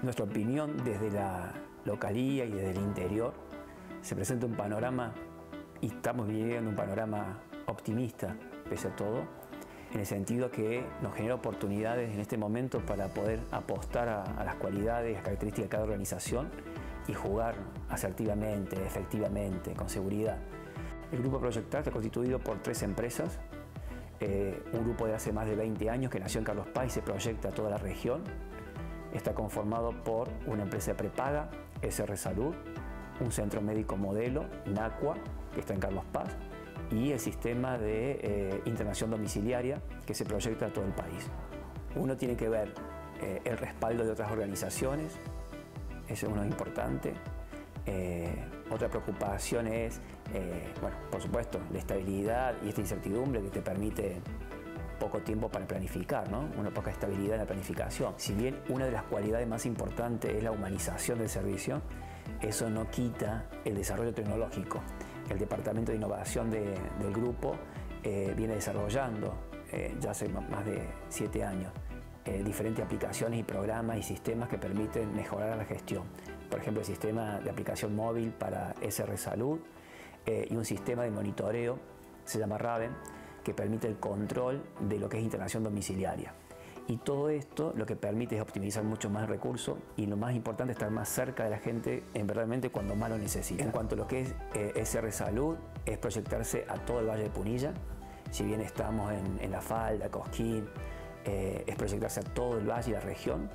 nuestra opinión, desde la localía y desde el interior, se presenta un panorama, y estamos viviendo un panorama optimista, pese a todo, en el sentido que nos genera oportunidades en este momento para poder apostar a las cualidades y las características de cada organización y jugar asertivamente, efectivamente, con seguridad. El Grupo Proyectar está constituido por 3 empresas, un grupo de hace más de 20 años que nació en Carlos Paz y se proyecta a toda la región. Está conformado por una empresa de prepaga, SR Salud, un centro médico modelo, NACUA, que está en Carlos Paz, y el sistema de internación domiciliaria que se proyecta a todo el país. Uno tiene que ver el respaldo de otras organizaciones, eso es uno importante. Otra preocupación es, bueno, por supuesto, la estabilidad y esta incertidumbre que te permite poco tiempo para planificar, ¿no? Una poca estabilidad en la planificación. Si bien una de las cualidades más importantes es la humanización del servicio, eso no quita el desarrollo tecnológico. El Departamento de Innovación del grupo viene desarrollando ya hace más de 7 años diferentes aplicaciones y programas y sistemas que permiten mejorar la gestión. Por ejemplo, el sistema de aplicación móvil para SR Salud y un sistema de monitoreo, se llama Raven, que permite el control de lo que es internación domiciliaria. Y todo esto lo que permite es optimizar mucho más el recurso y lo más importante, estar más cerca de la gente verdaderamente cuando más lo necesita. En cuanto a lo que es SR Salud, es proyectarse a todo el Valle de Punilla. Si bien estamos en La Falda, Cosquín, es proyectarse a todo el valle y la región.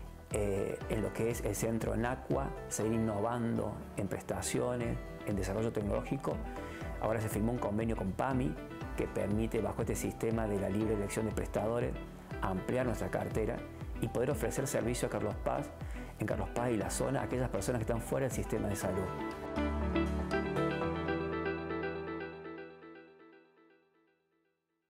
En lo que es el centro NACUA, seguir innovando en prestaciones, en desarrollo tecnológico. Ahora se firmó un convenio con PAMI que permite, bajo este sistema de la libre elección de prestadores, ampliar nuestra cartera y poder ofrecer servicio a Carlos Paz, en Carlos Paz y la zona, a aquellas personas que están fuera del sistema de salud.